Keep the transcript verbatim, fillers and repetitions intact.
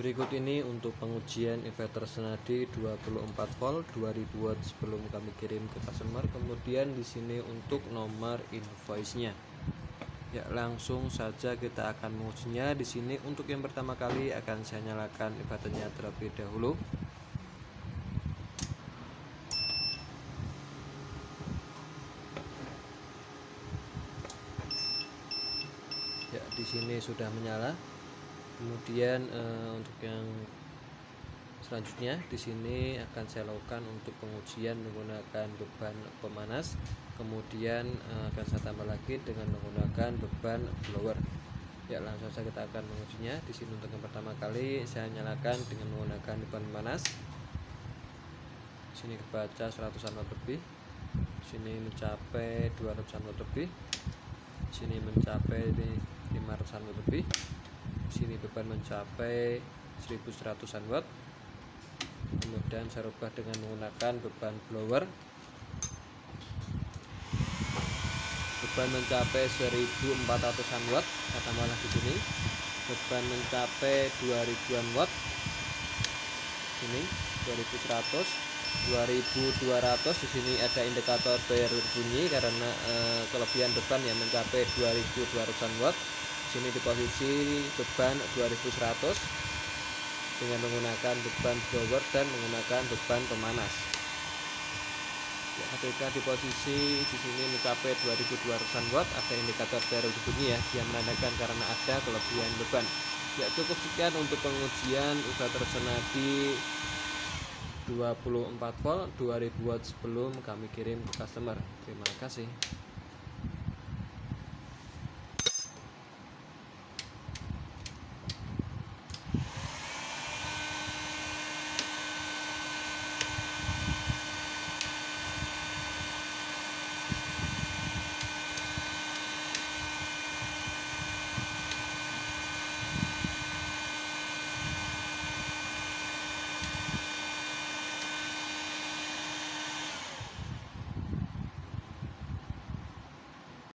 Berikut ini untuk pengujian inverter Senadi dua puluh empat volt dua ribu watt sebelum kami kirim ke customer. Kemudian di sini untuk nomor invoice-nya. Ya, langsung saja kita akan mengujinya. Di sini untuk yang pertama kali akan saya nyalakan inverternya terlebih dahulu. Ya, di sini sudah menyala. Kemudian eh, untuk yang selanjutnya di sini akan saya lakukan untuk pengujian menggunakan beban pemanas. Kemudian eh, akan saya tambah lagi dengan menggunakan beban blower. Ya, langsung saja kita akan mengujinya. Di sini untuk yang pertama kali saya nyalakan dengan menggunakan beban pemanas. Di sini kebaca seratusan watt lebih. Di sini mencapai dua ratusan watt lebih. Di sini mencapai lima ratusan watt lebih. Di sini beban mencapai seribu seratusan watt. Kemudian saya rubah dengan menggunakan beban blower. Beban mencapai seribu empat ratusan watt. Saya tambah lagi di sini. Beban mencapai dua ribuan watt. Ini dua ribu seratus, dua ribu dua ratus. Di sini ada indikator bayar berbunyi karena e, kelebihan beban yang mencapai dua ribu dua ratusan watt. Di sini di posisi beban dua ribu seratus dengan menggunakan beban blower dan menggunakan beban pemanas. Ya, ketika di posisi di sini mencapai dua ribu dua ratusan watt, ada indikator bayar berbunyi ya, yang menandakan karena ada kelebihan beban. Ya, cukup sekian untuk pengujian inverter Senadi dua puluh empat volt dua ribu watt sebelum kami kirim ke customer. Terima kasih.